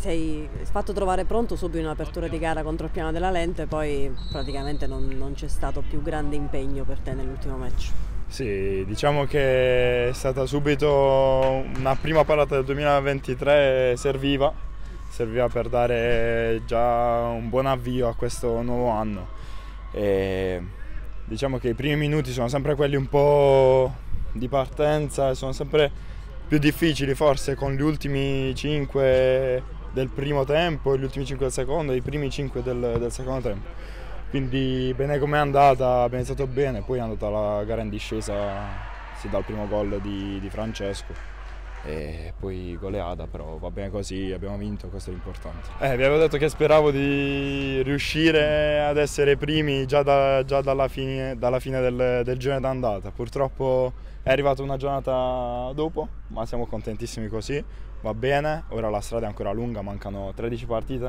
sei fatto trovare pronto subito in un'apertura di gara contro il Piano della Lente, poi praticamente non c'è stato più grande impegno per te nell'ultimo match. Sì, diciamo che è stata subito una prima parata del 2023, serviva per dare già un buon avvio a questo nuovo anno. E diciamo che i primi minuti sono sempre quelli un po' di partenza e sono sempre più difficili, forse con gli ultimi 5 del primo tempo, gli ultimi 5 del secondo e i primi 5 del secondo tempo. Quindi bene come è andata, abbiamo iniziato bene, poi è andata la gara in discesa sì, dal primo gol di Francesco e poi goleada, però va bene così, abbiamo vinto, questo è l'importante. Vi avevo detto che speravo di riuscire ad essere primi già dalla fine del girone d'andata. Purtroppo è arrivata una giornata dopo, ma siamo contentissimi così, va bene, ora la strada è ancora lunga, mancano 13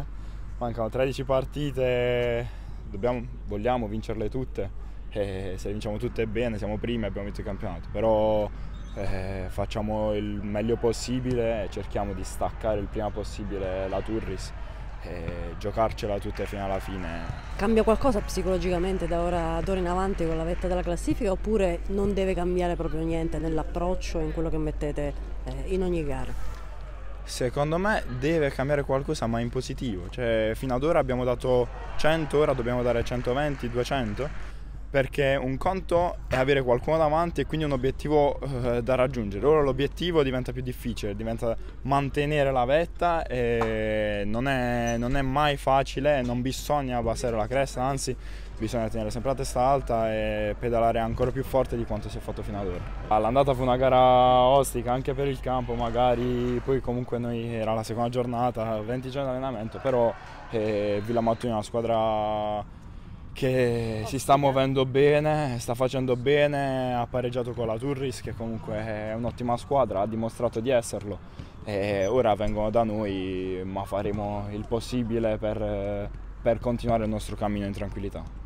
partite, vogliamo vincerle tutte e se le vinciamo tutte bene, siamo primi e abbiamo vinto il campionato, però facciamo il meglio possibile e cerchiamo di staccare il prima possibile la Turris e giocarcela tutte fino alla fine. Cambia qualcosa psicologicamente d'ora in avanti con la vetta della classifica oppure non deve cambiare proprio niente nell'approccio e in quello che mettete in ogni gara? Secondo me deve cambiare qualcosa, ma in positivo, cioè fino ad ora abbiamo dato 100, ora dobbiamo dare 120, 200, perché un conto è avere qualcuno davanti e quindi un obiettivo da raggiungere. Ora l'obiettivo diventa più difficile, diventa mantenere la vetta e non è mai facile, non bisogna abbassare la cresta, anzi bisogna tenere sempre la testa alta e pedalare ancora più forte di quanto si è fatto fino ad ora. L'andata fu una gara ostica anche per il campo, magari poi comunque noi era la seconda giornata, 20 giorni di allenamento, però Villamatto è una squadra che si sta muovendo bene, sta facendo bene, ha pareggiato con la Turris che comunque è un'ottima squadra, ha dimostrato di esserlo e ora vengono da noi, ma faremo il possibile per continuare il nostro cammino in tranquillità.